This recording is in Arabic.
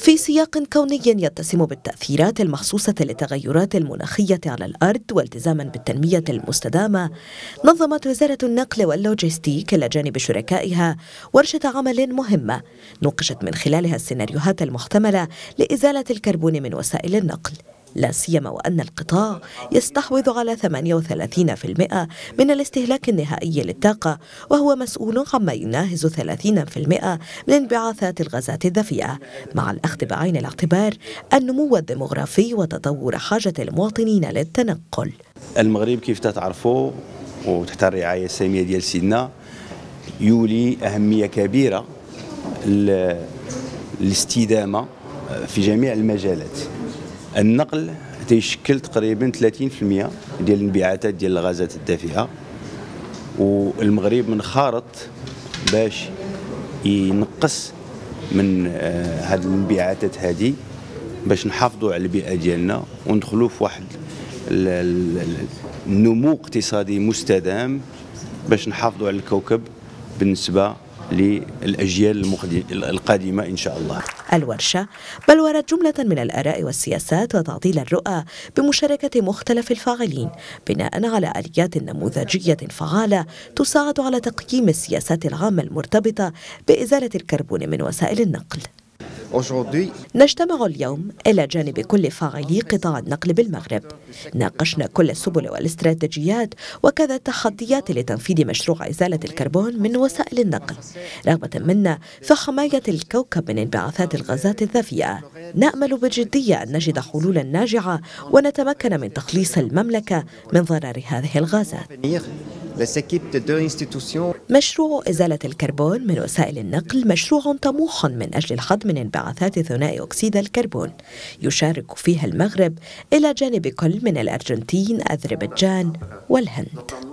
في سياق كوني يتسم بالتأثيرات المخصوصة للتغيرات المناخية على الأرض والتزاما بالتنمية المستدامة، نظمت وزارة النقل واللوجستيك إلى جانب شركائها ورشة عمل مهمة نوقشت من خلالها السيناريوهات المحتملة لإزالة الكربون من وسائل النقل، لا سيما وأن القطاع يستحوذ على 38% من الاستهلاك النهائي للطاقة، وهو مسؤول عما يناهز 30% من انبعاثات الغازات الدفيئة، مع الأخذ بعين الاعتبار النمو الديمغرافي وتطور حاجة المواطنين للتنقل. المغرب كيف تعرفوا وتحت الرعاية السامية ديال سيدنا يولي أهمية كبيرة للاستدامة في جميع المجالات. النقل تيشكل تقريبا 30% ديال الانبعاثات ديال الغازات الدافئة، والمغرب منخرط باش ينقص من هذه الانبعاثات هذه باش نحافظوا على البيئة ديالنا وندخلوا في واحد النمو اقتصادي مستدام باش نحافظوا على الكوكب بالنسبة للأجيال القادمة إن شاء الله. الورشة بلورت جملة من الآراء والسياسات وتعديل الرؤى بمشاركة مختلف الفاعلين بناء على آليات نموذجية فعالة تساعد على تقييم السياسات العامة المرتبطة بإزالة الكربون من وسائل النقل. نجتمع اليوم إلى جانب كل فاعلي قطاع النقل بالمغرب. ناقشنا كل السبل والاستراتيجيات وكذا التحديات لتنفيذ مشروع إزالة الكربون من وسائل النقل، رغبة منا في حماية الكوكب من انبعاثات الغازات الدافئة. نأمل بجدية أن نجد حلولا ناجعة ونتمكن من تخليص المملكة من ضرر هذه الغازات. مشروع إزالة الكربون من وسائل النقل مشروع طموح من أجل الحد من انبعاثات ثنائي أكسيد الكربون، يشارك فيها المغرب إلى جانب كل من الأرجنتين، أذربيجان والهند.